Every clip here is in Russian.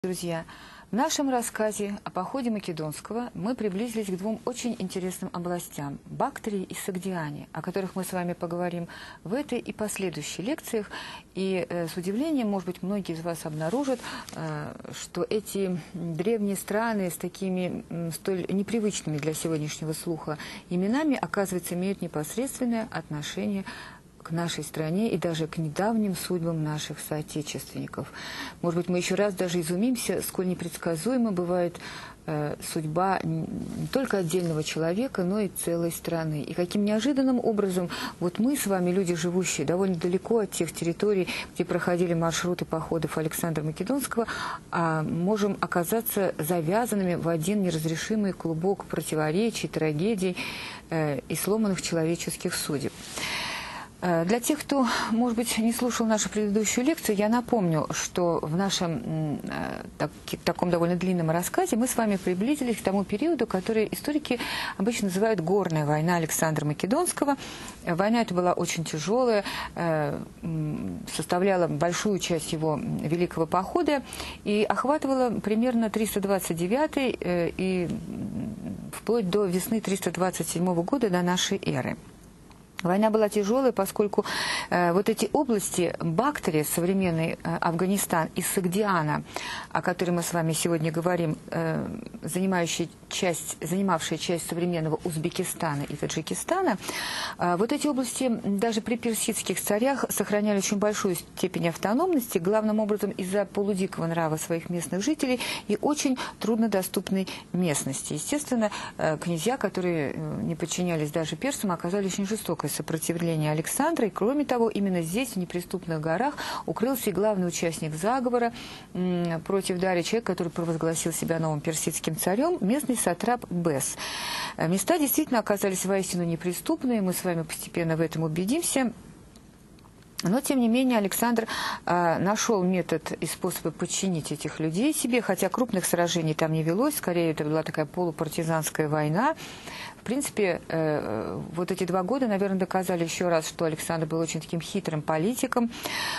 Друзья, в нашем рассказе о походе Македонского мы приблизились к двум очень интересным областям – Бактрии и Согдиане, о которых мы с вами поговорим в этой и последующих лекциях. И с удивлением, может быть, многие из вас обнаружат, что эти древние страны с такими столь непривычными для сегодняшнего слуха именами, оказывается, имеют непосредственное отношение к нашей стране и даже к недавним судьбам наших соотечественников. Может быть, мы еще раз даже изумимся, сколь непредсказуема бывает судьба не только отдельного человека, но и целой страны. И каким неожиданным образом вот мы с вами, люди, живущие довольно далеко от тех территорий, где проходили маршруты походов Александра Македонского, можем оказаться завязанными в один неразрешимый клубок противоречий, трагедий и сломанных человеческих судеб. Для тех, кто, может быть, не слушал нашу предыдущую лекцию, я напомню, что в нашем таком довольно длинном рассказе мы с вами приблизились к тому периоду, который историки обычно называют «Горная война» Александра Македонского. Война эта была очень тяжелая, составляла большую часть его Великого похода и охватывала примерно 329 и вплоть до весны 327 года до нашей эры. Война была тяжелой, поскольку вот эти области Бактрии, современный Афганистан, и Согдиана, о которой мы с вами сегодня говорим, занимавшие часть современного Узбекистана и Таджикистана, вот эти области даже при персидских царях сохраняли очень большую степень автономности, главным образом из-за полудикого нрава своих местных жителей и очень труднодоступной местности. Естественно, князья, которые не подчинялись даже персам, оказали очень жестокое сопротивление Александра, и кроме того, именно здесь, в неприступных горах, укрылся и главный участник заговора против Дария, человек, который провозгласил себя новым персидским царем, местный сатрап Бес. Места действительно оказались воистину неприступные, мы с вами постепенно в этом убедимся. Но, тем не менее, Александр нашел метод и способы подчинить этих людей себе, хотя крупных сражений там не велось, скорее это была такая полупартизанская война. В принципе, вот эти 2 года, наверное, доказали еще раз, что Александр был очень таким хитрым политиком.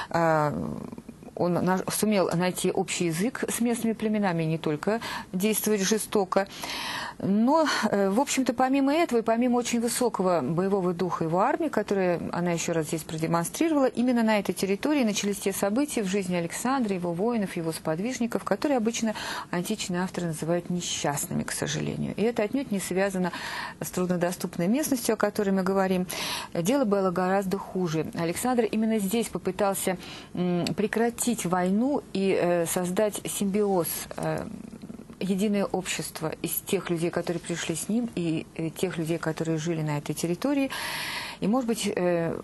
Он сумел найти общий язык с местными племенами, не только действовать жестоко. Но, в общем-то, помимо этого и помимо очень высокого боевого духа его армии, которую она еще раз здесь продемонстрировала, именно на этой территории начались те события в жизни Александра, его воинов, его сподвижников, которые обычно античные авторы называют несчастными, к сожалению. И это отнюдь не связано с труднодоступной местностью, о которой мы говорим. Дело было гораздо хуже. Александр именно здесь попытался прекратить войну и создать симбиоз, единое общество из тех людей, которые пришли с ним, и тех людей, которые жили на этой территории. И, может быть,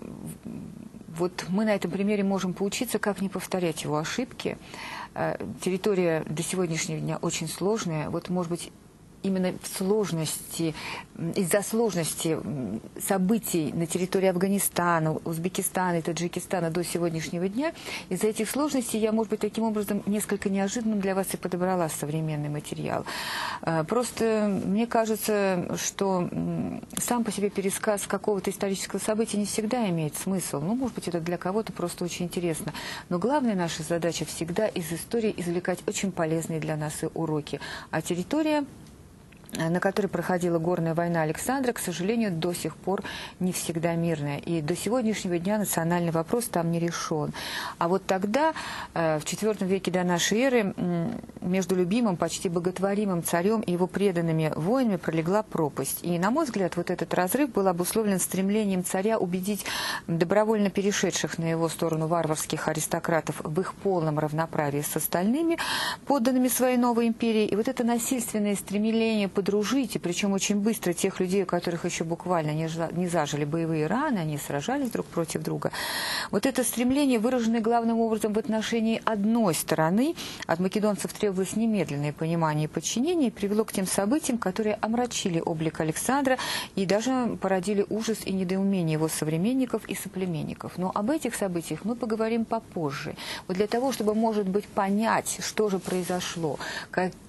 вот мы на этом примере можем поучиться, как не повторять его ошибки. Территория до сегодняшнего дня очень сложная. Вот, может быть, именно в сложности, из-за сложности событий на территории Афганистана, Узбекистана и Таджикистана до сегодняшнего дня, из-за этих сложностей я, может быть, таким образом несколько неожиданным для вас и подобрала современный материал. Просто мне кажется, что сам по себе пересказ какого-то исторического события не всегда имеет смысл. Ну, может быть, это для кого-то просто очень интересно. Но главная наша задача всегда из истории извлекать очень полезные для нас и уроки. А территория, на которой проходила горная война Александра, к сожалению, до сих пор не всегда мирная. И до сегодняшнего дня национальный вопрос там не решен. А вот тогда, в IV веке до нашей эры, между любимым, почти боготворимым царем и его преданными воинами пролегла пропасть. И, на мой взгляд, вот этот разрыв был обусловлен стремлением царя убедить добровольно перешедших на его сторону варварских аристократов в их полном равноправии с остальными, подданными своей новой империи. И вот это насильственное стремление подружить, и причем очень быстро тех людей, у которых еще буквально не зажили боевые раны, они сражались друг против друга. Вот это стремление, выраженное главным образом в отношении одной стороны, от македонцев требовалось немедленное понимание и подчинение, привело к тем событиям, которые омрачили облик Александра и даже породили ужас и недоумение его современников и соплеменников. Но об этих событиях мы поговорим попозже. Вот для того, чтобы, может быть, понять, что же произошло,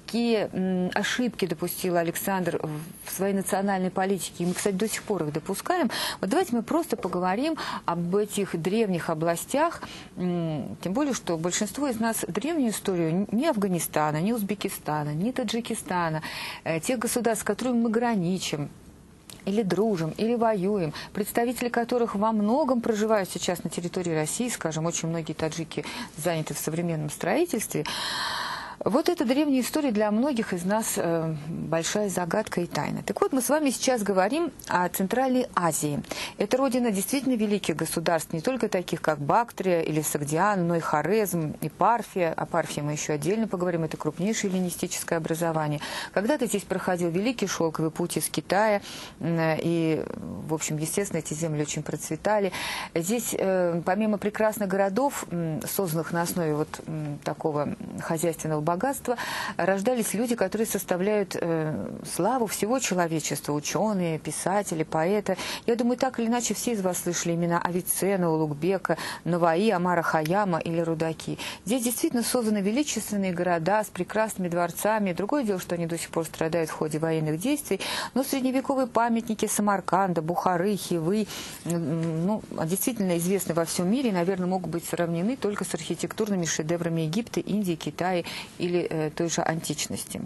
какие ошибки допустил Александр в своей национальной политике. И мы, кстати, до сих пор их допускаем. Вот давайте мы просто поговорим об этих древних областях, тем более, что большинство из нас древнюю историю ни Афганистана, ни Узбекистана, ни Таджикистана, тех государств, с которыми мы граничим, или дружим, или воюем, представители которых во многом проживают сейчас на территории России, скажем, очень многие таджики заняты в современном строительстве. Вот эта древняя история для многих из нас большая загадка и тайна. Так вот, мы с вами сейчас говорим о Центральной Азии. Это родина действительно великих государств, не только таких, как Бактрия или Согдиан, но и Хорезм, и Парфия. О Парфии мы еще отдельно поговорим, это крупнейшее эллинистическое образование. Когда-то здесь проходил Великий Шелковый путь из Китая, и, в общем, естественно, эти земли очень процветали. Здесь, помимо прекрасных городов, созданных на основе вот такого хозяйственного богатства, рождались люди, которые составляют славу всего человечества, ученые, писатели, поэты. Я думаю, так или иначе все из вас слышали имена Авиценна, Улугбека, Наваи, Омара Хайяма или Рудаки. Здесь действительно созданы величественные города с прекрасными дворцами. Другое дело, что они до сих пор страдают в ходе военных действий, но средневековые памятники Самарканда, Бухары, Хивы, ну, действительно известны во всем мире и, наверное, могут быть сравнены только с архитектурными шедеврами Египта, Индии, Китая или той же античности.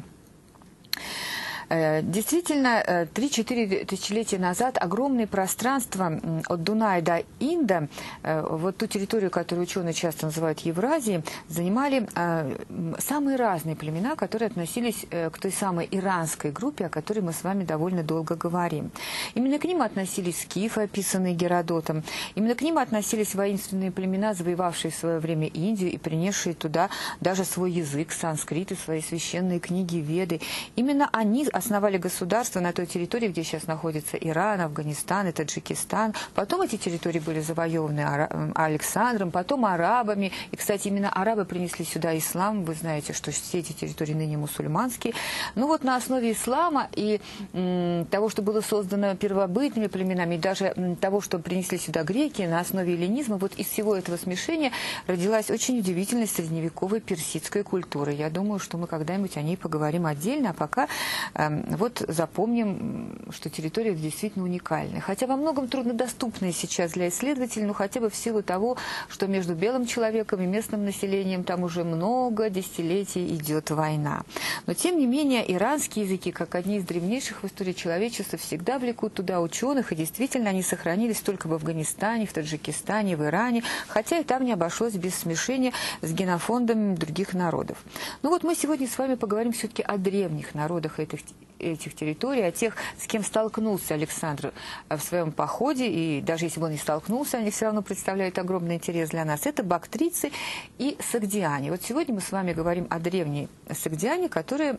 Действительно, 3-4 тысячелетия назад огромные пространства от Дуная до Инда, вот ту территорию, которую ученые часто называют Евразией, занимали самые разные племена, которые относились к той самой иранской группе, о которой мы с вами довольно долго говорим. Именно к ним относились скифы, описанные Геродотом. Именно к ним относились воинственные племена, завоевавшие в свое время Индию и принесшие туда даже свой язык, санскрит и свои священные книги, Веды. Именно они основали государство на той территории, где сейчас находится Иран, Афганистан и Таджикистан. Потом эти территории были завоеваны Александром, потом арабами. И, кстати, именно арабы принесли сюда ислам. Вы знаете, что все эти территории ныне мусульманские. Ну вот на основе ислама и того, что было создано первобытными племенами, и даже того, что принесли сюда греки, на основе эллинизма, вот из всего этого смешения родилась очень удивительная средневековая персидская культура. Я думаю, что мы когда-нибудь о ней поговорим отдельно, а пока вот запомним, что территория действительно уникальная. Хотя во многом труднодоступная сейчас для исследователей, но хотя бы в силу того, что между белым человеком и местным населением там уже много десятилетий идет война. Но тем не менее иранские языки, как одни из древнейших в истории человечества, всегда влекут туда ученых, и действительно они сохранились только в Афганистане, в Таджикистане, в Иране, хотя и там не обошлось без смешения с генофондом других народов. Ну вот мы сегодня с вами поговорим все-таки о древних народах этих территорий, о тех, с кем столкнулся Александр в своем походе, и даже если бы он не столкнулся, они все равно представляют огромный интерес для нас. Это бактрийцы и согдиане. Вот сегодня мы с вами говорим о древней согдиане, которая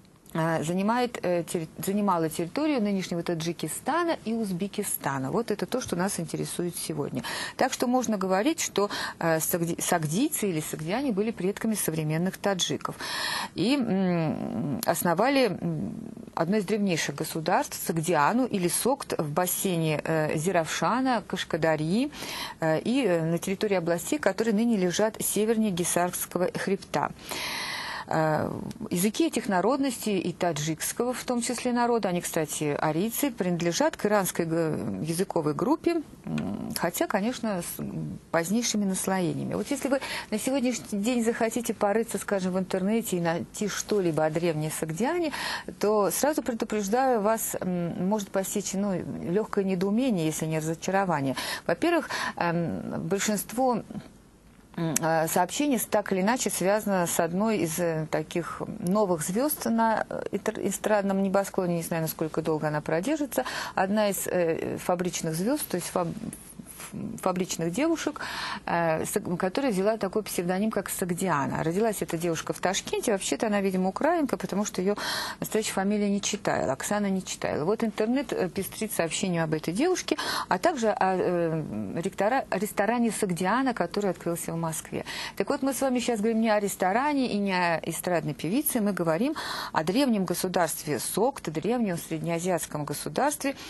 занимала территорию нынешнего Таджикистана и Узбекистана. Вот это то, что нас интересует сегодня. Так что можно говорить, что сагдийцы или согдиане были предками современных таджиков. И основали одно из древнейших государств, Согдиану или Согд, в бассейне Зиравшана, Кашкадарьи и на территории областей, которые ныне лежат севернее Гисарского хребта. Языки этих народностей и таджикского, в том числе народа, они, кстати, арийцы, принадлежат к иранской языковой группе, хотя, конечно, с позднейшими наслоениями. Вот если вы на сегодняшний день захотите порыться, скажем, в интернете и найти что-либо о древней согдиане, то сразу предупреждаю, вас может постичь легкое недоумение, если не разочарование. Во-первых, большинство сообщение так или иначе связано с одной из таких новых звезд на эстрадном небосклоне. Не знаю, насколько долго она продержится. Одна из фабричных звезд, то есть фабричных девушек, которая взяла такой псевдоним, как Согдиана. Родилась эта девушка в Ташкенте. Вообще-то она, видимо, украинка, потому что ее настоящая фамилия не читала. Оксана не читала. Вот интернет пестрит сообщением об этой девушке, а также о ресторане Согдиана, который открылся в Москве. Так вот, мы с вами сейчас говорим не о ресторане и не о эстрадной певице, мы говорим о древнем государстве Согд, древнем среднеазиатском государстве,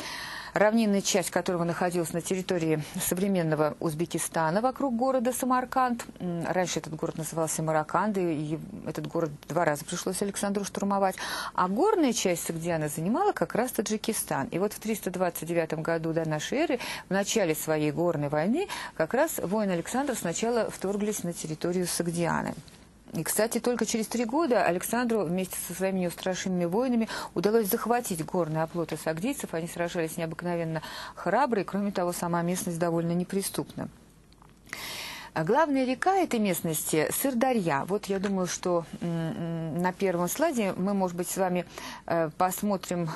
равнинная часть которого находилась на территории современного Узбекистана, вокруг города Самарканд. Раньше этот город назывался Самарканд, и этот город 2 раза пришлось Александру штурмовать. А горная часть Согдианы занимала как раз Таджикистан. И вот в 329 году до нашей эры, в начале своей горной войны, как раз воины Александра сначала вторглись на территорию Согдианы. И, кстати, только через 3 года Александру вместе со своими неустрашимыми воинами удалось захватить горные оплоты сагдийцев. Они сражались необыкновенно храбро, и, кроме того, сама местность довольно неприступна. Главная река этой местности – Сырдарья. Вот я думаю, что на первом слайде мы, может быть, с вами посмотрим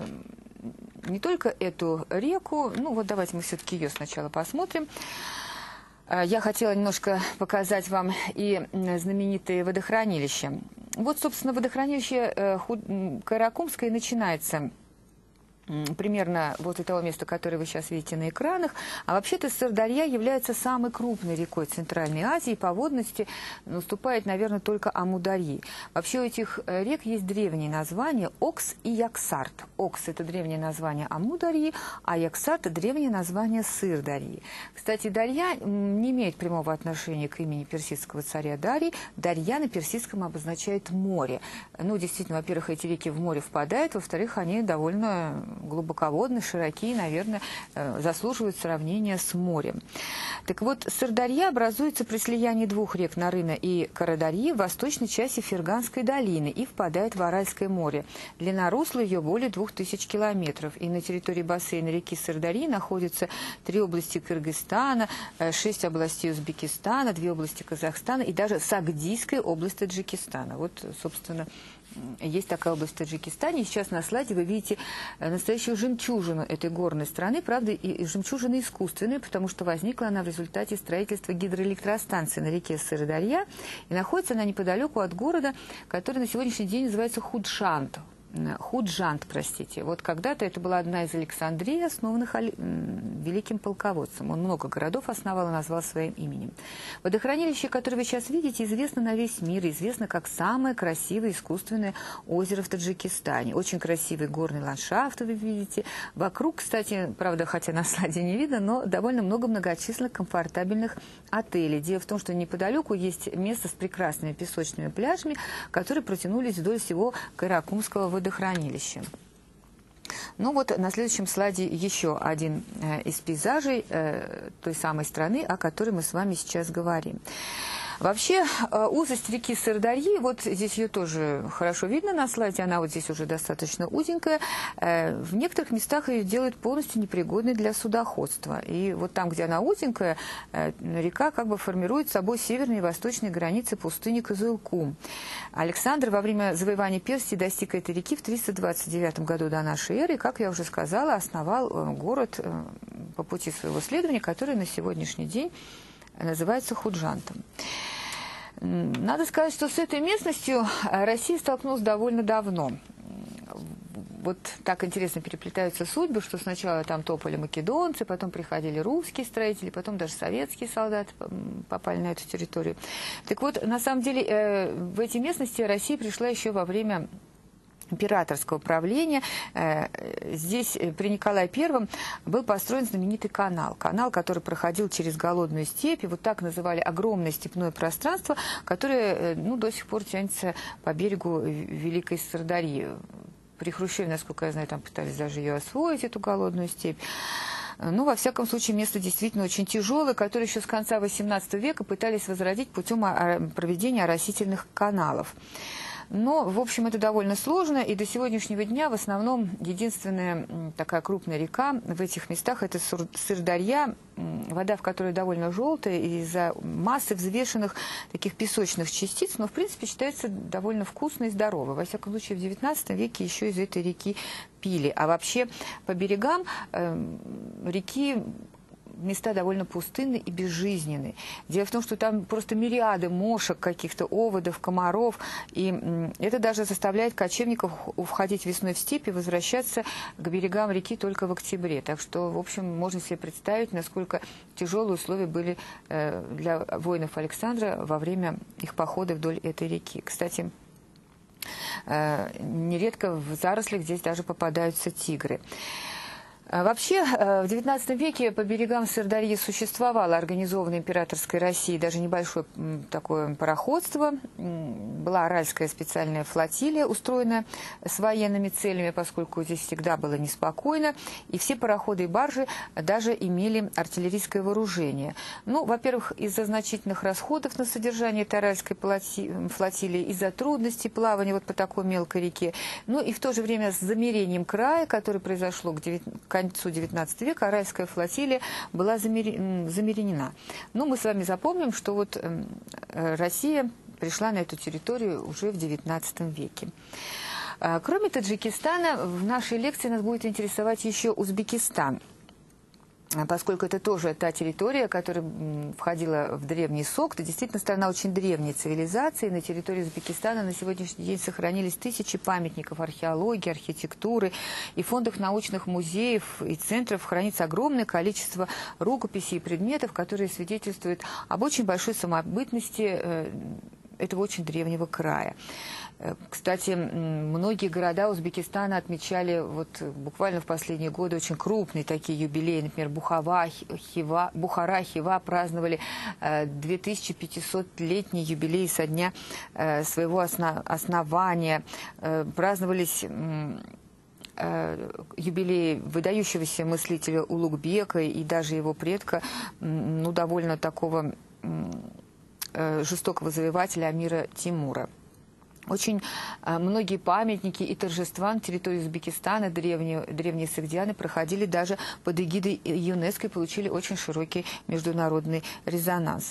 не только эту реку, ну вот давайте мы все-таки ее сначала посмотрим. Я хотела немножко показать вам и знаменитые водохранилища. Вот, собственно, водохранилище Кайракумское начинается примерно возле того места, которое вы сейчас видите на экранах. А вообще-то Сырдарья является самой крупной рекой Центральной Азии. По водности уступает, наверное, только Амударьи. Вообще у этих рек есть древние названия Окс и Яксарт. Окс – это древнее название Амударьи, а Яксарт – это древнее название Сырдарьи. Кстати, Дарья не имеет прямого отношения к имени персидского царя Дарий. Дарья на персидском обозначает море. Ну, действительно, во-первых, эти реки в море впадают, во-вторых, они довольно глубоководные, широкие, наверное, заслуживают сравнения с морем. Так вот, Сырдарья образуется при слиянии 2 рек Нарына и Карадарьи в восточной части Ферганской долины и впадает в Аральское море. Длина русла ее более 2000 километров. И на территории бассейна реки Сырдарьи находятся 3 области Кыргызстана, 6 областей Узбекистана, 2 области Казахстана и даже Сагдийская область Таджикистана. Вот, собственно, есть такая область в Таджикистане. И сейчас на слайде вы видите настоящую жемчужину этой горной страны. Правда, и жемчужина искусственная, потому что возникла она в результате строительства гидроэлектростанции на реке Сырдарья. И находится она неподалеку от города, который на сегодняшний день называется Худжанд. Худжанд, простите. Вот когда-то это была одна из Александрий, основанных великим полководцем. Он много городов основал и назвал своим именем. Водохранилище, которое вы сейчас видите, известно на весь мир, известно как самое красивое искусственное озеро в Таджикистане. Очень красивый горный ландшафт вы видите. Вокруг, кстати, правда, хотя на слайде не видно, но довольно много многочисленных комфортабельных отелей. Дело в том, что неподалеку есть место с прекрасными песочными пляжами, которые протянулись вдоль всего Кайракумского водохранилища. Ну вот на следующем слайде еще один из пейзажей той самой страны, о которой мы с вами сейчас говорим. Вообще, узость реки Сырдарьи, вот здесь ее тоже хорошо видно на слайде, она вот здесь уже достаточно узенькая. В некоторых местах ее делают полностью непригодной для судоходства. И вот там, где она узенькая, река как бы формирует собой северные и восточные границы пустыни Кызылкум. Александр во время завоевания Персии достиг этой реки в 329 году до нашей эры, и, как я уже сказала, основал город по пути своего следования, который на сегодняшний день называется Худжантом. Надо сказать, что с этой местностью Россия столкнулась довольно давно. Вот так интересно переплетаются судьбы, что сначала там топали македонцы, потом приходили русские строители, потом даже советские солдаты попали на эту территорию. Так вот, на самом деле, в эти местности Россия пришла еще во время императорского правления. Здесь при Николае I был построен знаменитый канал. Канал, который проходил через голодную степь. И вот так называли огромное степное пространство, которое до сих пор тянется по берегу Великой Сырдарьи. При Хрущеве, насколько я знаю, там пытались даже ее освоить, эту голодную степь. Ну, во всяком случае, место действительно очень тяжелое, которое еще с конца XVIII века пытались возродить путем проведения оросительных каналов. Но, в общем, это довольно сложно, и до сегодняшнего дня в основном единственная такая крупная река в этих местах – это Сырдарья, вода в которой довольно желтая из-за массы взвешенных таких песочных частиц, но, в принципе, считается довольно вкусной и здоровой. Во всяком случае, в XIX веке еще из этой реки пили. А вообще по берегам реки места довольно пустынные и безжизненные. Дело в том, что там просто мириады мошек, каких-то оводов, комаров, и это даже заставляет кочевников уходить весной в степь и возвращаться к берегам реки только в октябре. Так что, в общем, можно себе представить, насколько тяжелые условия были для воинов Александра во время их похода вдоль этой реки. Кстати, нередко в зарослях здесь даже попадаются тигры. Вообще, в XIX веке по берегам Сырдарьи существовало организованное императорской Россией даже небольшое такое пароходство. Была Аральская специальная флотилия, устроенная с военными целями, поскольку здесь всегда было неспокойно. И все пароходы и баржи даже имели артиллерийское вооружение. Ну, во-первых, из-за значительных расходов на содержание этой Аральской флотилии, из-за трудностей плавания вот по такой мелкой реке. Ну и в то же время с замерением края, которое произошло к концу XIX века, Аральская флотилия была замеренена. Но мы с вами запомним, что вот Россия пришла на эту территорию уже в XIX веке. Кроме Таджикистана, в нашей лекции нас будет интересовать еще Узбекистан, поскольку это тоже та территория, которая входила в древний СОК. Это действительно страна очень древней цивилизации. На территории Узбекистана на сегодняшний день сохранились тысячи памятников археологии, архитектуры. И в фондах научных музеев и центров хранится огромное количество рукописей и предметов, которые свидетельствуют об очень большой самобытности этого очень древнего края. Кстати, многие города Узбекистана отмечали вот буквально в последние годы очень крупные такие юбилеи. Например, Бухара, Хива праздновали 2500-летний юбилей со дня своего основания. Праздновались юбилей выдающегося мыслителя Улугбека и даже его предка, ну, довольно такого жестокого завоевателя Амира Тимура. Очень многие памятники и торжества на территории Узбекистана, древние согдианы, проходили даже под эгидой ЮНЕСКО и получили очень широкий международный резонанс.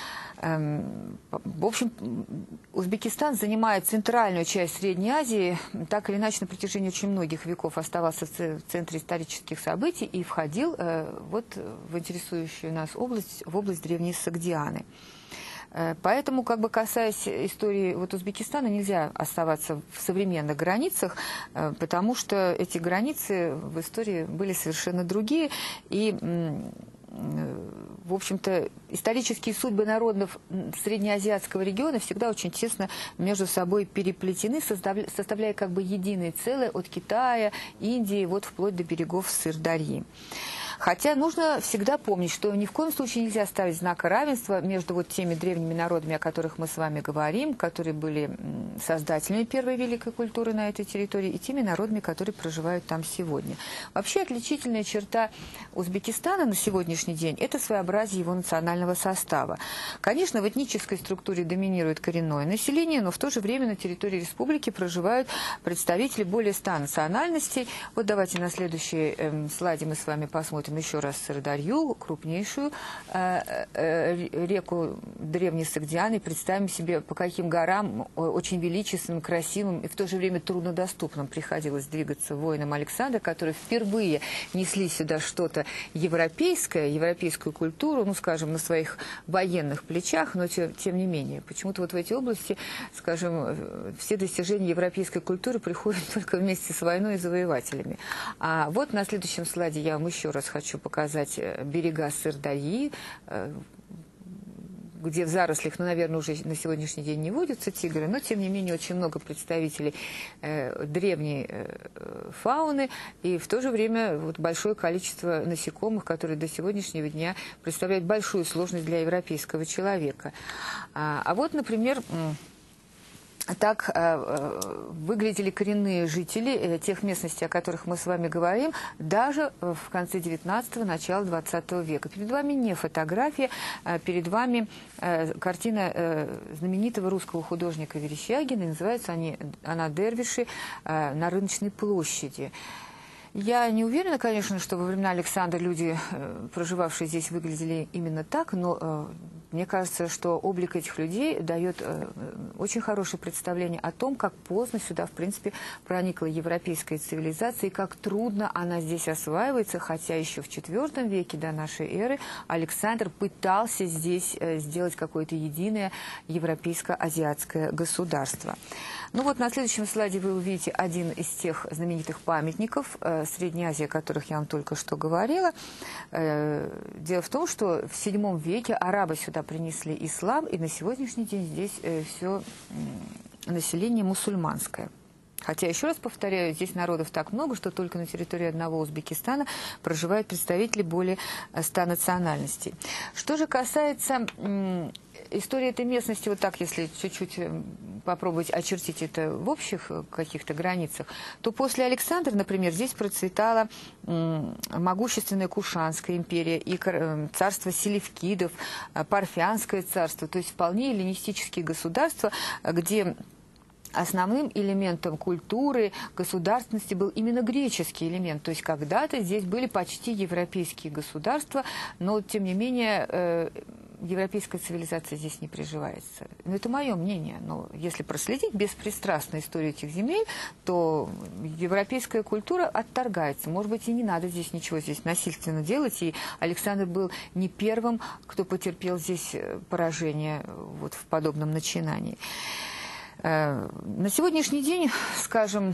В общем, Узбекистан занимает центральную часть Средней Азии, так или иначе на протяжении очень многих веков оставался в центре исторических событий и входил вот в интересующую нас область, в область древней Согдианы. Поэтому, как бы касаясь истории вот Узбекистана, нельзя оставаться в современных границах, потому что эти границы в истории были совершенно другие. И, в общем-то, исторические судьбы народов среднеазиатского региона всегда очень тесно между собой переплетены, составляя как бы единое целое от Китая, Индии, вот вплоть до берегов Сырдарьи. Хотя нужно всегда помнить, что ни в коем случае нельзя ставить знака равенства между вот теми древними народами, о которых мы с вами говорим, которые были создателями первой великой культуры на этой территории, и теми народами, которые проживают там сегодня. Вообще отличительная черта Узбекистана на сегодняшний день – это своеобразие его национального состава. Конечно, в этнической структуре доминирует коренное население, но в то же время на территории республики проживают представители более 100 национальностей. Вот давайте на следующем слайде мы с вами посмотрим еще раз Сырдарью, крупнейшую реку древней Согдианы. Представим себе, по каким горам очень величественным, красивым и в то же время труднодоступным приходилось двигаться воинам Александра, которые впервые несли сюда что-то европейское, европейскую культуру, ну, скажем, на своих военных плечах, но тем не менее. Почему-то вот в эти области, скажем, все достижения европейской культуры приходят только вместе с войной и завоевателями. А вот на следующем слайде я вам еще раз хочу показать берега Сырдарьи, где в зарослях, ну, наверное, уже на сегодняшний день не водятся тигры, но, тем не менее, очень много представителей древней фауны и в то же время вот большое количество насекомых, которые до сегодняшнего дня представляют большую сложность для европейского человека. А вот, например, так выглядели коренные жители тех местностей, о которых мы с вами говорим, даже в конце 19-го, начало 20 века. Перед вами не фотография, перед вами картина знаменитого русского художника Верещагина. Называется она «Дервиши на рыночной площади». Я не уверена, конечно, что во времена Александра люди, проживавшие здесь, выглядели именно так, но мне кажется, что облик этих людей дает очень хорошее представление о том, как поздно сюда, в принципе, проникла европейская цивилизация и как трудно она здесь осваивается, хотя еще в IV веке до нашей эры Александр пытался здесь сделать какое-то единое европейско-азиатское государство. Ну вот на следующем слайде вы увидите один из тех знаменитых памятников Средней Азии, о которых я вам только что говорила. Дело в том, что в VII веке арабы сюда принесли ислам, и на сегодняшний день здесь все население мусульманское. Хотя, еще раз повторяю, здесь народов так много, что только на территории одного Узбекистана проживают представители более 100 национальностей. Что же касается истории этой местности, вот так, если чуть-чуть попробовать очертить это в общих каких-то границах, то после Александра, например, здесь процветала могущественная Кушанская империя и царство селевкидов, Парфянское царство, то есть вполне эллинистические государства, где основным элементом культуры, государственности был именно греческий элемент. То есть когда-то здесь были почти европейские государства, но, тем не менее, европейская цивилизация здесь не приживается. Но это мое мнение. Но если проследить беспристрастно историю этих земель, то европейская культура отторгается. Может быть, и не надо здесь ничего насильственно делать. И Александр был не первым, кто потерпел здесь поражение вот в подобном начинании. На сегодняшний день, скажем,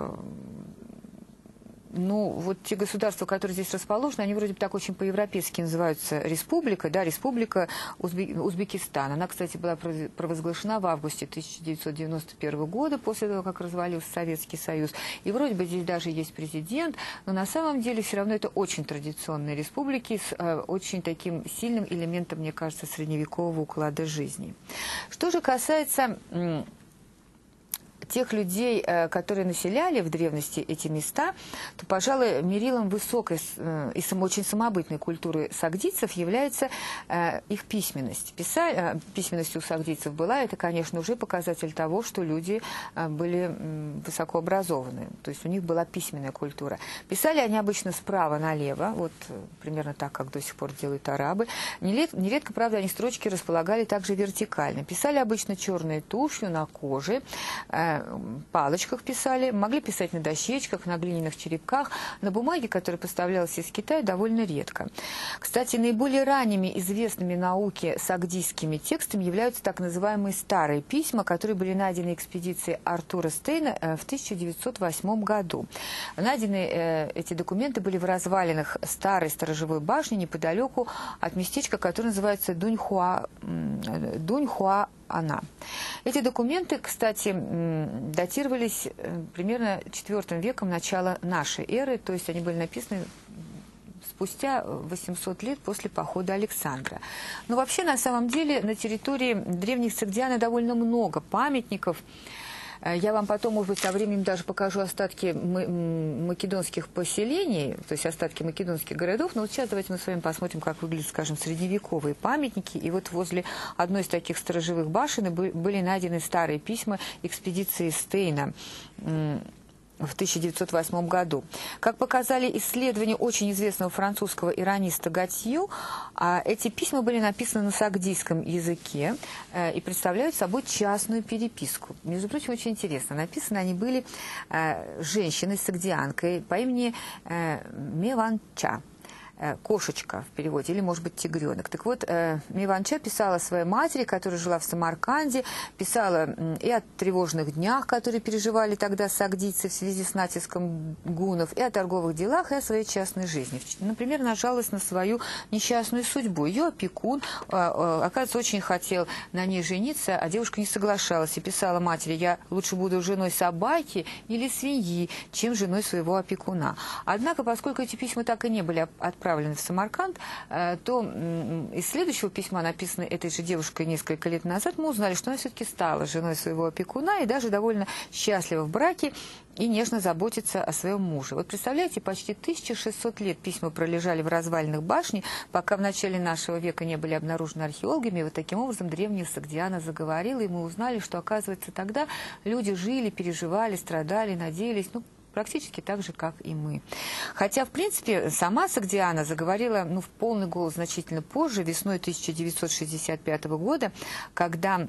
ну, вот те государства, которые здесь расположены, они вроде бы так очень по-европейски называются республика, да, республика Узбекистан. Она, кстати, была провозглашена в августе 1991 года, после того, как развалился Советский Союз. И вроде бы здесь даже есть президент, но на самом деле все равно это очень традиционные республики с очень таким сильным элементом, мне кажется, средневекового уклада жизни. Что же касается тех людей, которые населяли в древности эти места, то, пожалуй, мерилом высокой и очень самобытной культуры сагдийцев является их письменность. Письменность у сагдийцев была, это, конечно, уже показатель того, что люди были высокообразованы, то есть у них была письменная культура. Писали они обычно справа налево, вот примерно так, как до сих пор делают арабы. Нередко, правда, они строчки располагали также вертикально. Писали обычно черной тушью на коже, палочках писали, могли писать на дощечках, на глиняных черепках, на бумаге, которая поставлялась из Китая, довольно редко. Кстати, наиболее ранними известными науке сагдийскими текстами являются так называемые старые письма, которые были найдены экспедицией Артура Стейна в 1908 году. Найдены эти документы были в развалинах старой сторожевой башни неподалеку от местечка, которое называется Дуньхуа-Ана. Эти документы, кстати, датировались примерно IV веком начала нашей эры, то есть они были написаны спустя 800 лет после похода Александра. Но вообще, на самом деле, на территории древних сагдиан довольно много памятников. Я вам потом, может быть, со временем даже покажу остатки македонских поселений, то есть остатки македонских городов. Но вот сейчас давайте мы с вами посмотрим, как выглядят, скажем, средневековые памятники. И вот возле одной из таких сторожевых башен были найдены старые письма экспедиции Стейна в 1908 году. Как показали исследования очень известного французского ирониста Готью, эти письма были написаны на сагдийском языке и представляют собой частную переписку. Между прочим, очень интересно. Написаны они были женщиной, сагдианкой по имени Меванча. Кошечка в переводе, или, может быть, тигренок. Так вот, Меванча писала своей матери, которая жила в Самарканде, писала и о тревожных днях, которые переживали тогда сагдийцы в связи с натиском гуннов, и о торговых делах, и о своей частной жизни. Например, она жаловалась на свою несчастную судьбу. Ее опекун, оказывается, очень хотел на ней жениться, а девушка не соглашалась и писала матери: «Я лучше буду женой собаки или свиньи, чем женой своего опекуна». Однако, поскольку эти письма так и не были отправлены в Самарканд, то из следующего письма, написанного этой же девушкой несколько лет назад, мы узнали, что она все-таки стала женой своего опекуна и даже довольно счастлива в браке и нежно заботится о своем муже. Вот представляете, почти 1600 лет письма пролежали в развалинах башни, пока в начале нашего века не были обнаружены археологами. И вот таким образом древняя Сагдиана заговорила, и мы узнали, что, оказывается, тогда люди жили, переживали, страдали, надеялись, практически так же, как и мы. Хотя, в принципе, сама Сагдиана заговорила в полный голос значительно позже, весной 1965 года, когда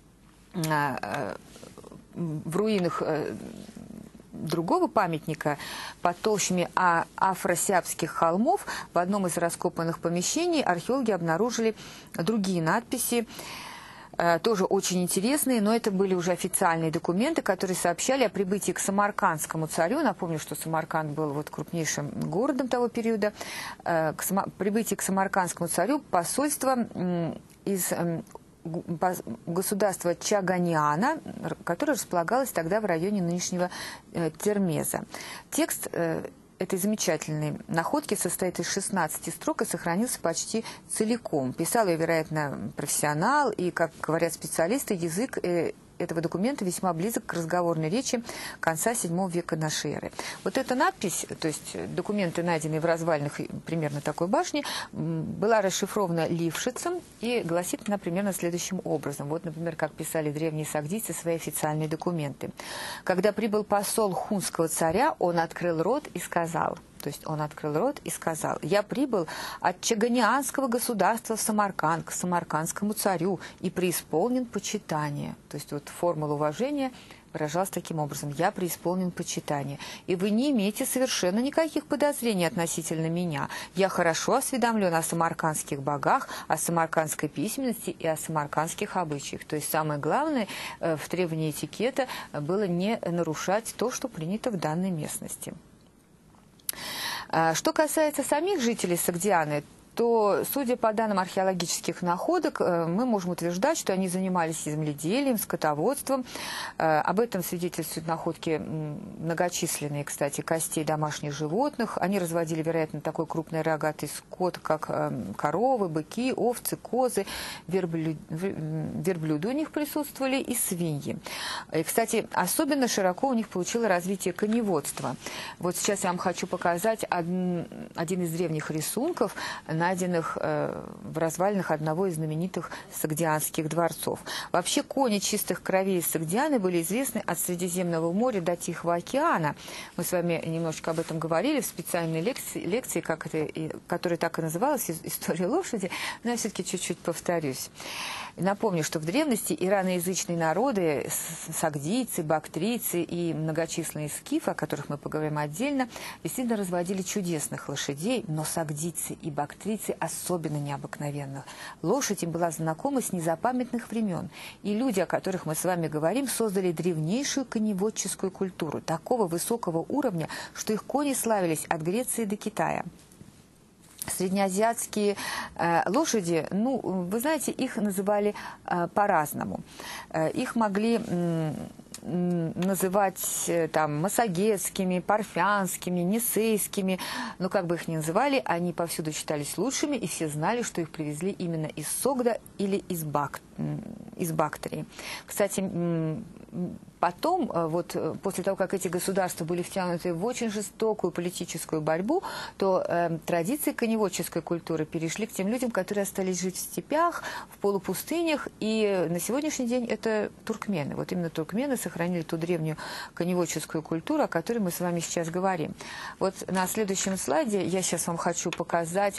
в руинах другого памятника под толщами афросиапских холмов в одном из раскопанных помещений археологи обнаружили другие надписи, тоже очень интересные, но это были уже официальные документы, которые сообщали о прибытии к самаркандскому царю. Напомню, что Самарканд был крупнейшим городом того периода. Прибытие к самаркандскому царю посольства из государства Чаганиана, которое располагалось тогда в районе нынешнего Термеза. Текст этой замечательной находки состоит из 16 строк и сохранился почти целиком. Писал ее, вероятно, профессионал, и, как говорят специалисты, язык этого документа весьма близок к разговорной речи конца VII века нашей эры. Вот эта надпись, то есть документы, найденные в развалинах примерно такой башни, была расшифрована Лившицем и гласит она примерно следующим образом. Вот, например, как писали древние сагдийцы свои официальные документы. Когда прибыл посол хунского царя, он открыл рот и сказал... То есть он открыл рот и сказал: «Я прибыл от Чаганианского государства в Самарканд к самаркандскому царю и преисполнен почитания». То есть вот формула уважения выражалась таким образом: «Я преисполнен почитания, и вы не имеете совершенно никаких подозрений относительно меня. Я хорошо осведомлен о самаркандских богах, о самаркандской письменности и о самаркандских обычаях». То есть самое главное в требовании этикета было не нарушать то, что принято в данной местности. Что касается самих жителей Согдианы, то, судя по данным археологических находок, мы можем утверждать, что они занимались земледелием, скотоводством. Об этом свидетельствуют находки многочисленные, кстати, костей домашних животных. Они разводили, вероятно, такой крупный рогатый скот, как коровы, быки, овцы, козы, верблюды у них присутствовали и свиньи. И, кстати, особенно широко у них получило развитие коневодство. Вот сейчас я вам хочу показать один из древних рисунков, найденных в развалинах одного из знаменитых согдианских дворцов. Вообще кони чистых кровей из Согдианы были известны от Средиземного моря до Тихого океана. Мы с вами немножечко об этом говорили в специальной лекции, которая так и называлась «История лошади», но я все-таки чуть-чуть повторюсь. Напомню, что в древности ираноязычные народы, сагдийцы, бактрийцы и многочисленные скифы, о которых мы поговорим отдельно, действительно разводили чудесных лошадей, но сагдийцы и бактрийцы особенно необыкновенных. Лошадь им была знакома с незапамятных времен, и люди, о которых мы с вами говорим, создали древнейшую коневодческую культуру, такого высокого уровня, что их кони славились от Греции до Китая. Среднеазиатские лошади, ну, вы знаете, их называли по-разному. Их могли называть там массагетскими, парфянскими, нисейскими, но как бы их ни называли, они повсюду считались лучшими, и все знали, что их привезли именно из Согда или из Бактрии. Кстати, потом, вот после того, как эти государства были втянуты в очень жестокую политическую борьбу, то традиции коневодческой культуры перешли к тем людям, которые остались жить в степях, в полупустынях, и на сегодняшний день это туркмены. Вот именно туркмены сохранили ту древнюю коневодческую культуру, о которой мы с вами сейчас говорим. Вот на следующем слайде я сейчас вам хочу показать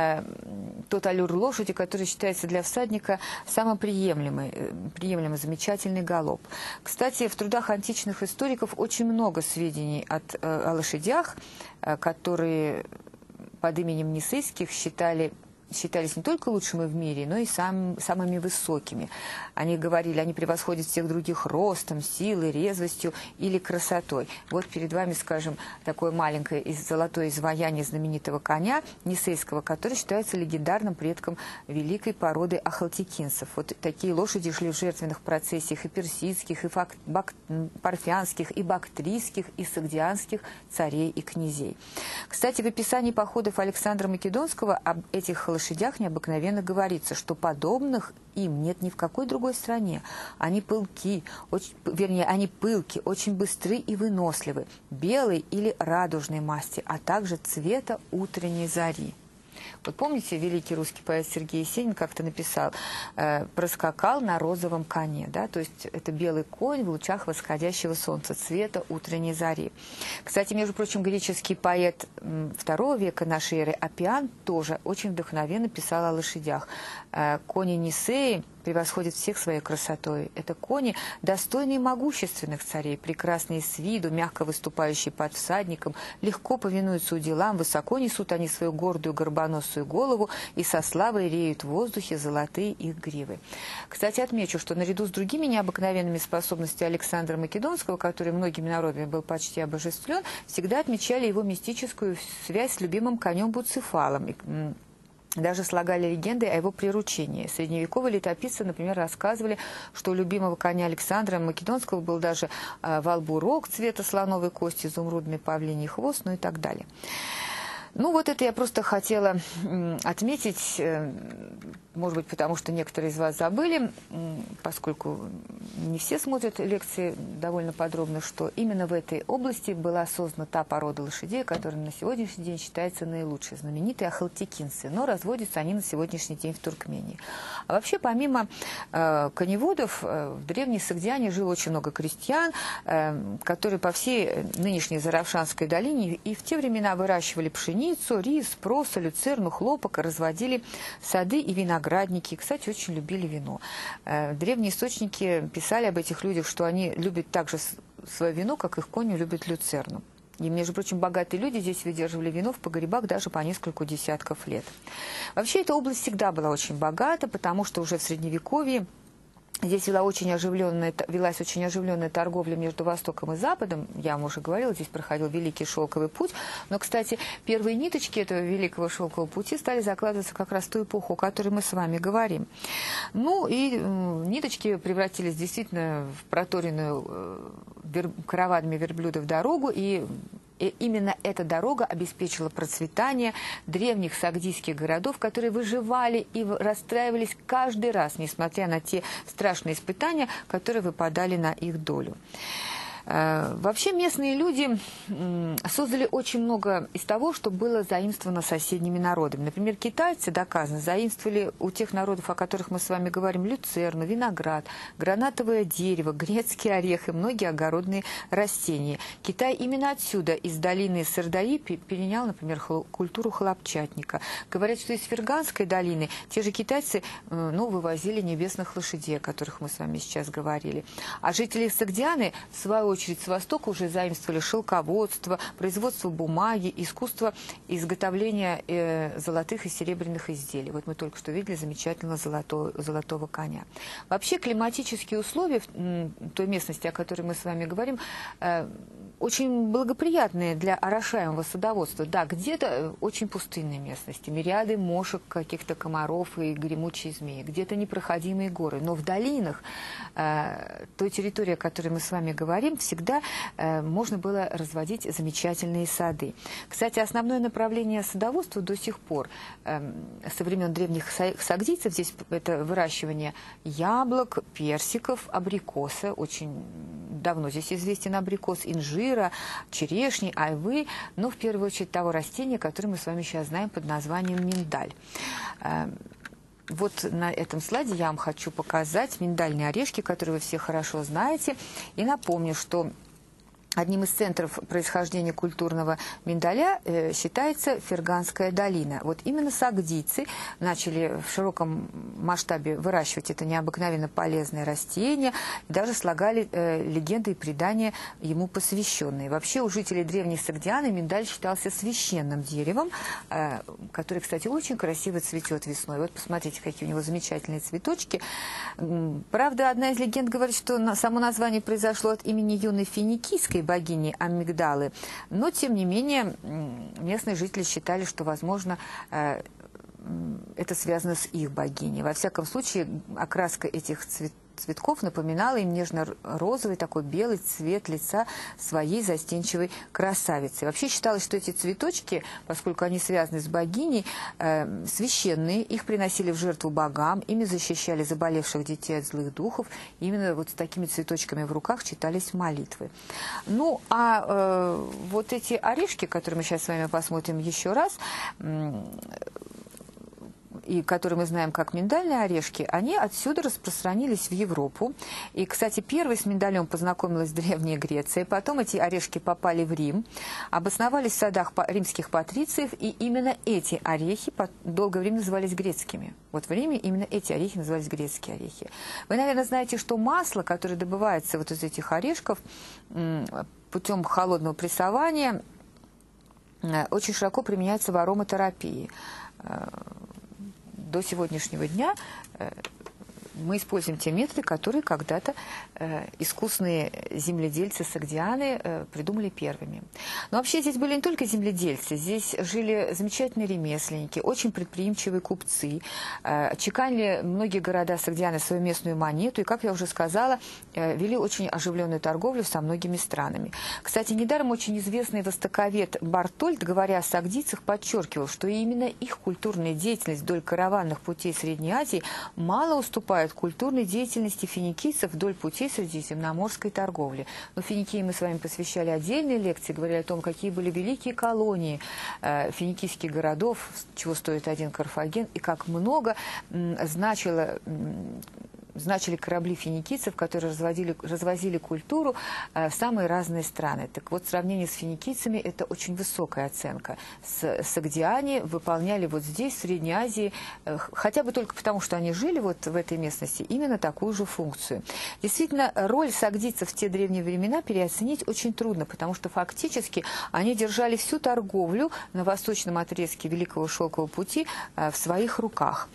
тот аллюр лошади, который считается для всадника самым приемлемый, замечательный галоп. Кстати, в трудах античных историков очень много сведений о лошадях, которые под именем нисейских считались не только лучшими в мире, но и самыми высокими. Они говорили, они превосходят всех других ростом, силой, резвостью или красотой. Вот перед вами, скажем, такое маленькое золотое изваяние знаменитого коня нисейского, который считается легендарным предком великой породы ахалтекинцев. Вот такие лошади шли в жертвенных процессиях и персидских, и парфянских, и бактрийских, и согдианских царей и князей. Кстати, в описании походов Александра Македонского об этих лошадях необыкновенно говорится, что подобных им нет ни в какой другой стране. Они пылки, они пылки, очень быстры и выносливы, белой или радужной масти, а также цвета утренней зари. Вот помните, великий русский поэт Сергей Есенин как-то написал: «Проскакал на розовом коне». Да? То есть это белый конь в лучах восходящего солнца, цвета утренней зари. Кстати, между прочим, греческий поэт II века нашей эры Апиан тоже очень вдохновенно писал о лошадях. Кони Нисеи превосходят всех своей красотой. Это кони, достойные могущественных царей, прекрасные с виду, мягко выступающие под всадником, легко повинуются уделам, высоко несут они свою гордую горбоносую голову, и со славой реют в воздухе золотые их гривы. Кстати, отмечу, что наряду с другими необыкновенными способностями Александра Македонского, который многими народами был почти обожествлен, всегда отмечали его мистическую связь с любимым конем Буцефалом. даже слагали легенды о его приручении. Средневековые летописцы, например, рассказывали, что у любимого коня Александра Македонского был даже во лбу рог цвета слоновой кости, изумрудный павлиний хвост, ну и так далее. Ну вот это я просто хотела отметить, может быть, потому что некоторые из вас забыли, поскольку не все смотрят лекции довольно подробно, что именно в этой области была создана та порода лошадей, которая на сегодняшний день считается наилучшей, знаменитые ахалтекинцы, но разводятся они на сегодняшний день в Туркмении. А вообще, помимо коневодов, в древней Согдиане жило очень много крестьян, которые по всей нынешней Заравшанской долине и в те времена выращивали пшеницу, рис, просо, люцерну, хлопок, разводили сады и виноградники. И, кстати, очень любили вино. Древние источники писали об этих людях, что они любят также свое вино, как их кони любят люцерну. И, между прочим, богатые люди здесь выдерживали вино в погребах даже по несколько десятков лет. Вообще, эта область всегда была очень богата, потому что уже в Средневековье здесь велась очень оживленная торговля между Востоком и Западом. Я вам уже говорила, здесь проходил Великий Шелковый путь. Но, кстати, первые ниточки этого Великого Шелкового пути стали закладываться как раз в ту эпоху, о которой мы с вами говорим. Ну и ниточки превратились действительно в проторенную караванами верблюдов дорогу, и именно эта дорога обеспечила процветание древних сагдийских городов, которые выживали и расстраивались каждый раз, несмотря на те страшные испытания, которые выпадали на их долю. Вообще местные люди создали очень много из того, что было заимствовано соседними народами. Например, китайцы, доказано, заимствовали у тех народов, о которых мы с вами говорим, люцерну, виноград, гранатовое дерево, грецкий орех и многие огородные растения. Китай именно отсюда, из долины Сырдарьи, перенял, например, культуру хлопчатника. Говорят, что из Ферганской долины те же китайцы вывозили небесных лошадей, о которых мы с вами сейчас говорили. А жители Согдианы, в свою очередь, с востока уже заимствовали шелководство, производство бумаги, искусство изготовления золотых и серебряных изделий. Вот мы только что видели замечательного золотого коня. Вообще климатические условия в той местности, о которой мы с вами говорим, очень благоприятные для орошаемого садоводства. Да, где-то очень пустынные местности, мириады мошек, каких-то комаров и гремучие змеи, где-то непроходимые горы. Но в долинах, той территории, о которой мы с вами говорим, всегда можно было разводить замечательные сады. Кстати, основное направление садоводства до сих пор, со времен древних сагдийцев, здесь это выращивание яблок, персиков, абрикоса. Очень давно здесь известен абрикос, инжира, черешни, айвы, но в первую очередь того растения, которое мы с вами сейчас знаем под названием миндаль. Вот на этом слайде я вам хочу показать миндальные орешки, которые вы все хорошо знаете. И напомню, что одним из центров происхождения культурного миндаля считается Ферганская долина. Вот именно сагдийцы начали в широком масштабе выращивать это необыкновенно полезное растение, и даже слагали легенды и предания ему посвященные. Вообще у жителей древней Согдианы миндаль считался священным деревом, который, кстати, очень красиво цветет весной. Вот посмотрите, какие у него замечательные цветочки. Правда, одна из легенд говорит, что само название произошло от имени юной финикийской богини Амигдалы, но, тем не менее, местные жители считали, что, возможно, это связано с их богиней. Во всяком случае, окраска этих цветков напоминала им нежно-розовый, такой белый цвет лица своей застенчивой красавицы. Вообще считалось, что эти цветочки, поскольку они связаны с богиней, священные, их приносили в жертву богам, ими защищали заболевших детей от злых духов. Именно вот с такими цветочками в руках читались молитвы. Ну, а вот эти орешки, которые мы сейчас с вами посмотрим еще раз, и которые мы знаем как миндальные орешки, они отсюда распространились в Европу. И, кстати, первой с миндалем познакомилась Древняя Греция. Потом эти орешки попали в Рим, обосновались в садах римских патрициев, и именно эти орехи долгое время назывались грецкими. Вот в Риме именно эти орехи назывались грецкие орехи. Вы, наверное, знаете, что масло, которое добывается вот из этих орешков путем холодного прессования, очень широко применяется в ароматерапии. До сегодняшнего дня мы используем те методы, которые когда-то искусные земледельцы сагдианы придумали первыми. Но вообще здесь были не только земледельцы, здесь жили замечательные ремесленники, очень предприимчивые купцы, чеканили многие города сагдианы свою местную монету и, как я уже сказала, вели очень оживленную торговлю со многими странами. Кстати, недаром очень известный востоковед Бартольд, говоря о сагдийцах, подчеркивал, что именно их культурная деятельность вдоль караванных путей Средней Азии мало уступает культурной деятельности финикийцев вдоль путей средиземноморской торговли. Но Финикии мы с вами посвящали отдельные лекции, говорили о том, какие были великие колонии финикийских городов, чего стоит один Карфаген, и как много значили корабли финикийцев, которые развозили культуру в самые разные страны. Так вот, в сравнении с финикийцами это очень высокая оценка. Сагдиане выполняли вот здесь, в Средней Азии, хотя бы только потому, что они жили вот в этой местности, именно такую же функцию. Действительно, роль сагдийцев в те древние времена переоценить очень трудно, потому что фактически они держали всю торговлю на восточном отрезке Великого Шелкового пути в своих руках.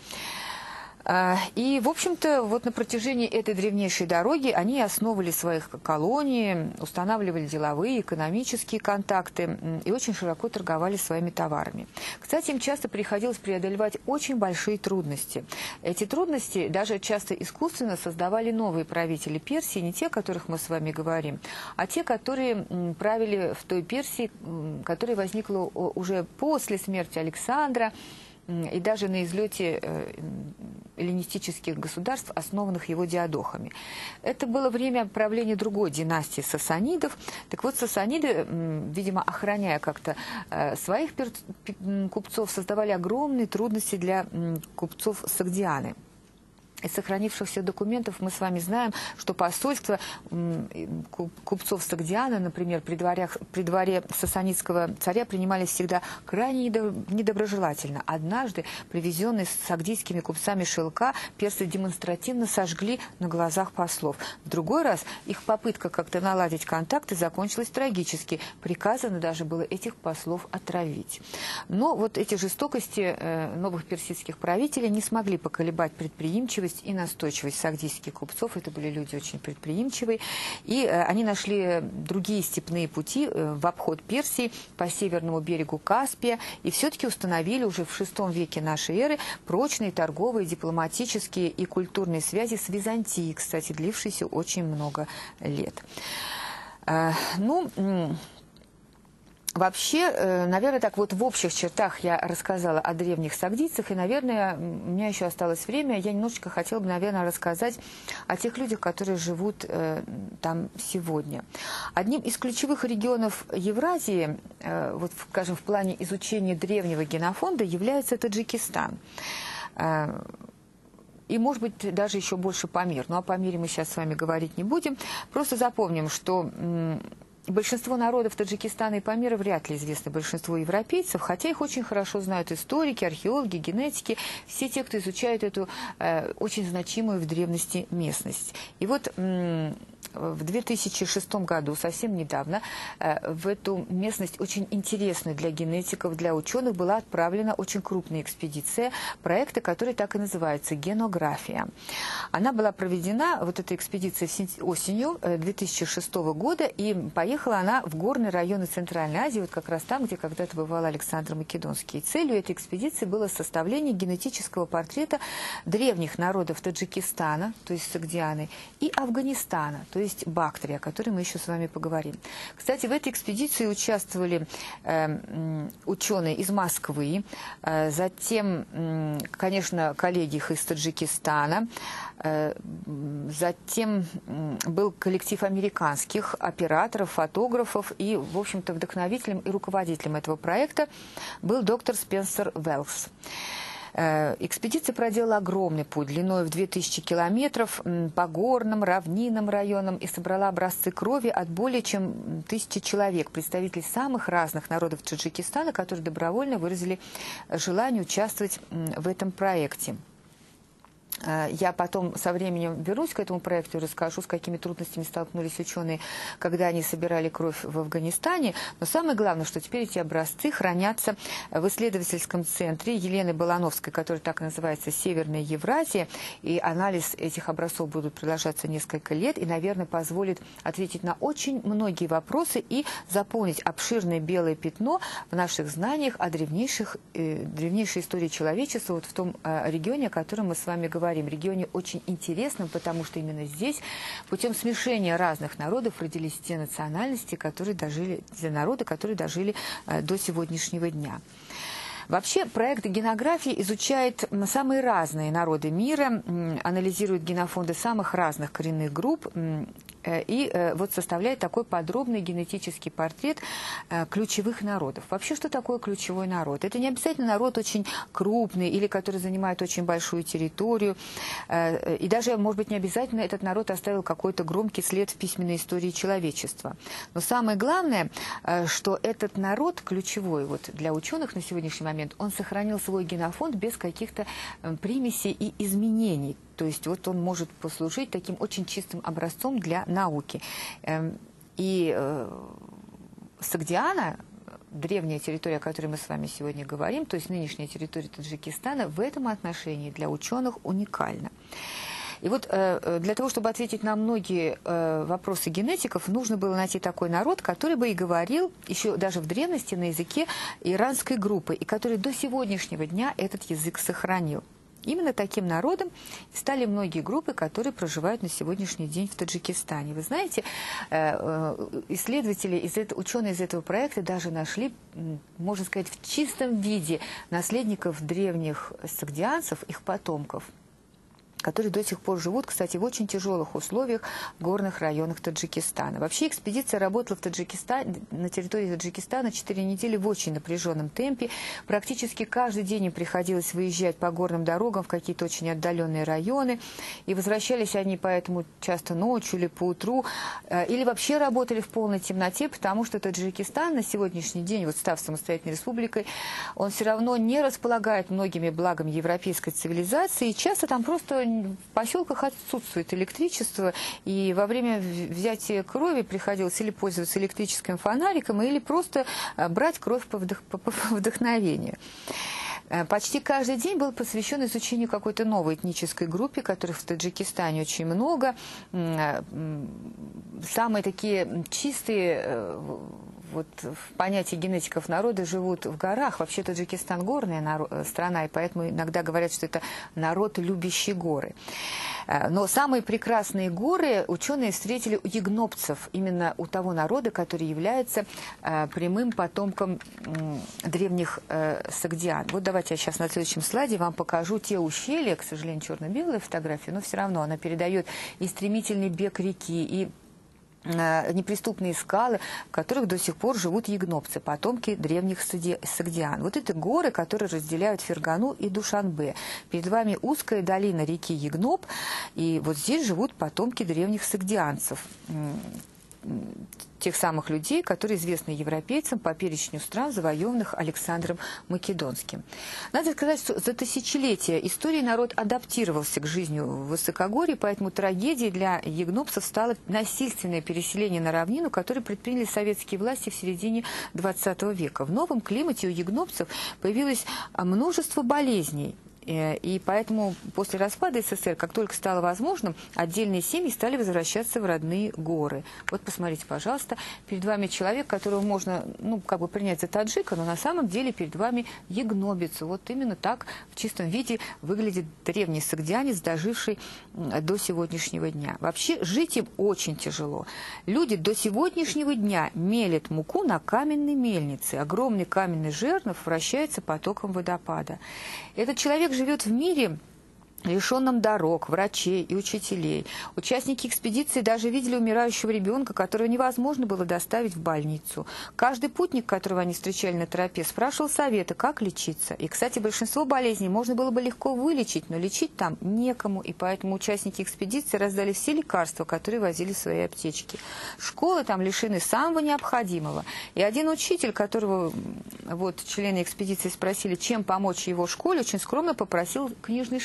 И, в общем-то, вот на протяжении этой древнейшей дороги они основывали свои колонии, устанавливали деловые, экономические контакты и очень широко торговали своими товарами. Кстати, им часто приходилось преодолевать очень большие трудности. Эти трудности даже часто искусственно создавали новые правители Персии, не те, о которых мы с вами говорим, а те, которые правили в той Персии, которая возникла уже после смерти Александра, и даже на излете эллинистических государств, основанных его диадохами. Это было время правления другой династии сасанидов. Так вот, сасаниды, видимо, охраняя как-то своих купцов, создавали огромные трудности для купцов Сагдианы. Из сохранившихся документов мы с вами знаем, что посольство купцов Сагдиана, например, при дворе сасанидского царя принимались всегда крайне недоброжелательно. Однажды привезенные сагдийскими купцами шелка персы демонстративно сожгли на глазах послов. В другой раз их попытка как-то наладить контакты закончилась трагически. Приказано даже было этих послов отравить. Но вот эти жестокости новых персидских правителей не смогли поколебать предприимчивость и настойчивость сагдийских купцов. Это были люди очень предприимчивые. И они нашли другие степные пути в обход Персии по северному берегу Каспия и все-таки установили уже в VI веке нашей эры прочные торговые, дипломатические и культурные связи с Византией, кстати, длившиеся очень много лет. Вообще, наверное, так вот в общих чертах я рассказала о древних сагдийцах, и, наверное, у меня еще осталось время, я немножечко хотела бы, наверное, рассказать о тех людях, которые живут там сегодня. Одним из ключевых регионов Евразии, вот, скажем, в плане изучения древнего генофонда, является Таджикистан. И, может быть, даже еще больше Памир. Ну, о Памире мы сейчас с вами говорить не будем. Просто запомним, что большинство народов Таджикистана и Памира вряд ли известны большинству европейцев, хотя их очень хорошо знают историки, археологи, генетики, все те, кто изучает эту очень значимую в древности местность. И вот в 2006 году, совсем недавно, в эту местность, очень интересную для генетиков, для ученых, была отправлена очень крупная экспедиция, проекта, который так и называется «Генография». Она была проведена, вот эта экспедиция, осенью 2006 года, и поехала она в горные районы Центральной Азии, вот как раз там, где когда-то бывал Александр Македонский. И целью этой экспедиции было составление генетического портрета древних народов Таджикистана, то есть Сагдианы, и Афганистана, то есть Бактрия, о которой мы еще с вами поговорим. Кстати, в этой экспедиции участвовали ученые из Москвы, затем, конечно, коллеги их из Таджикистана, затем был коллектив американских операторов, фотографов, и, в общем-то, вдохновителем и руководителем этого проекта был доктор Спенсер Велкс. Экспедиция проделала огромный путь длиной в 2000 километров по горным, равнинным районам и собрала образцы крови от более чем 1000 человек, представителей самых разных народов Таджикистана, которые добровольно выразили желание участвовать в этом проекте. Я потом со временем вернусь к этому проекту и расскажу, с какими трудностями столкнулись ученые, когда они собирали кровь в Афганистане. Но самое главное, что теперь эти образцы хранятся в исследовательском центре Елены Балановской, который так и называется «Северная Евразия». И анализ этих образцов будет продолжаться несколько лет и, наверное, позволит ответить на очень многие вопросы и заполнить обширное белое пятно в наших знаниях о древнейшей истории человечества вот в том регионе, о котором мы с вами говорим. Регионе очень интересном, потому что именно здесь путем смешения разных народов родились те национальности, которые дожили, те народы, которые дожили до сегодняшнего дня. Вообще, проект генографии изучает самые разные народы мира, анализирует генофонды самых разных коренных групп и вот составляет такой подробный генетический портрет ключевых народов. Вообще, что такое ключевой народ? Это не обязательно народ очень крупный или который занимает очень большую территорию. И даже, может быть, не обязательно этот народ оставил какой-то громкий след в письменной истории человечества. Но самое главное, что этот народ ключевой вот для ученых на сегодняшний момент, он сохранил свой генофонд без каких-то примесей и изменений. То есть вот он может послужить таким очень чистым образцом для науки. И Согдиана, древняя территория, о которой мы с вами сегодня говорим, то есть нынешняя территория Таджикистана, в этом отношении для ученых уникальна. И вот для того, чтобы ответить на многие вопросы генетиков, нужно было найти такой народ, который бы и говорил еще даже в древности на языке иранской группы, и который до сегодняшнего дня этот язык сохранил. Именно таким народом стали многие группы, которые проживают на сегодняшний день в Таджикистане. Вы знаете, исследователи, ученые из этого проекта даже нашли, можно сказать, в чистом виде наследников древних согдианцев, их потомков, которые до сих пор живут, кстати, в очень тяжелых условиях в горных районах Таджикистана. Вообще экспедиция работала в Таджикистане, на территории Таджикистана 4 недели в очень напряженном темпе. Практически каждый день им приходилось выезжать по горным дорогам в какие-то очень отдаленные районы. И возвращались они поэтому часто ночью или поутру, или вообще работали в полной темноте, потому что Таджикистан на сегодняшний день, вот став самостоятельной республикой, он все равно не располагает многими благами европейской цивилизации. И часто там просто в поселках отсутствует электричество, и во время взятия крови приходилось или пользоваться электрическим фонариком, или просто брать кровь по вдохновению. Почти каждый день был посвящен изучению какой-то новой этнической группе, которых в Таджикистане очень много. Самые такие чистые, вот в понятии генетиков народа, живут в горах. Вообще Таджикистан горная страна, и поэтому иногда говорят, что это народ, любящий горы. Но самые прекрасные горы ученые встретили у ягнопцев, именно у того народа, который является прямым потомком древних согдиан. Вот давайте я сейчас на следующем слайде вам покажу те ущелья, к сожалению, черно-белая фотография, но все равно она передает и стремительный бег реки, и неприступные скалы, в которых до сих пор живут ягнопцы, потомки древних согдиан. Вот это горы, которые разделяют Фергану и Душанбе. Перед вами узкая долина реки Ягноп, и вот здесь живут потомки древних согдианцев, тех самых людей, которые известны европейцам по перечню стран, завоеванных Александром Македонским. Надо сказать, что за тысячелетия истории народ адаптировался к жизни в высокогорье, поэтому трагедией для ягнопцев стало насильственное переселение на равнину, которое предприняли советские власти в середине XX века. В новом климате у ягнопцев появилось множество болезней. И поэтому после распада СССР, как только стало возможным, отдельные семьи стали возвращаться в родные горы. Вот посмотрите, пожалуйста, перед вами человек, которого можно, ну, как бы принять за таджика, но на самом деле перед вами ягнобец. Вот именно так в чистом виде выглядит древний согдианец, доживший до сегодняшнего дня. Вообще жить им очень тяжело. Люди до сегодняшнего дня мелят муку на каменной мельнице. Огромный каменный жернов вращается потоком водопада. Этот человек живет в мире, лишенном дорог, врачей и учителей. Участники экспедиции даже видели умирающего ребенка, которого невозможно было доставить в больницу. Каждый путник, которого они встречали на тропе, спрашивал совета, как лечиться. И, кстати, большинство болезней можно было бы легко вылечить, но лечить там некому, и поэтому участники экспедиции раздали все лекарства, которые возили в своей аптечке. Школы там лишены самого необходимого. И один учитель, которого вот члены экспедиции спросили, чем помочь его школе, очень скромно попросил книжный шкаф.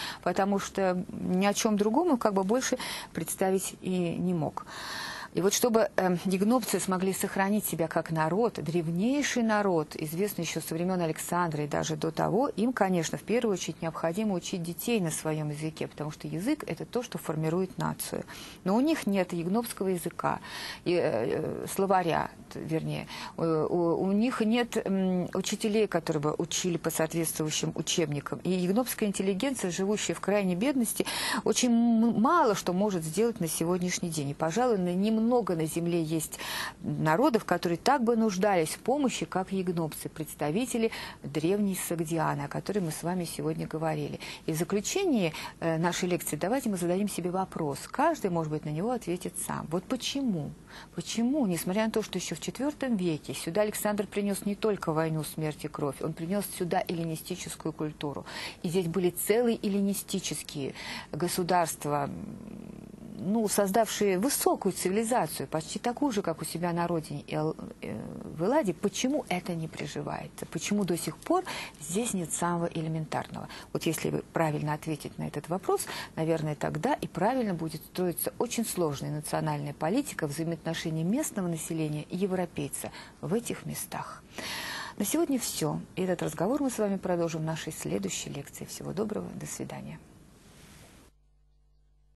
потому что ни о чем другом он как бы больше представить и не мог. И вот чтобы егнопцы смогли сохранить себя как народ, древнейший народ, известный еще со времен Александра и даже до того, им, конечно, в первую очередь необходимо учить детей на своем языке, потому что язык – это то, что формирует нацию. Но у них нет егнопского языка, словаря, вернее. У них нет учителей, которые бы учили по соответствующим учебникам. И егнопская интеллигенция, живущая в крайней бедности, очень мало что может сделать на сегодняшний день. И, пожалуй, немного на земле есть народов, которые так бы нуждались в помощи, как егнопцы, представители древней Согдианы, о которой мы с вами сегодня говорили. И в заключении нашей лекции давайте мы зададим себе вопрос. Каждый, может быть, на него ответит сам. Вот почему? Почему, несмотря на то, что еще в IV веке сюда Александр принес не только войну, смерть и кровь, он принес сюда эллинистическую культуру. И здесь были целые эллинистические государства, создавшие высокую цивилизацию, почти такую же, как у себя на родине в Элладе, почему это не приживается? Почему до сих пор здесь нет самого элементарного? Вот если правильно ответить на этот вопрос, наверное, тогда и правильно будет строиться очень сложная национальная политика взаимоотношений местного населения и европейца в этих местах. На сегодня все. И этот разговор мы с вами продолжим в нашей следующей лекции. Всего доброго, до свидания.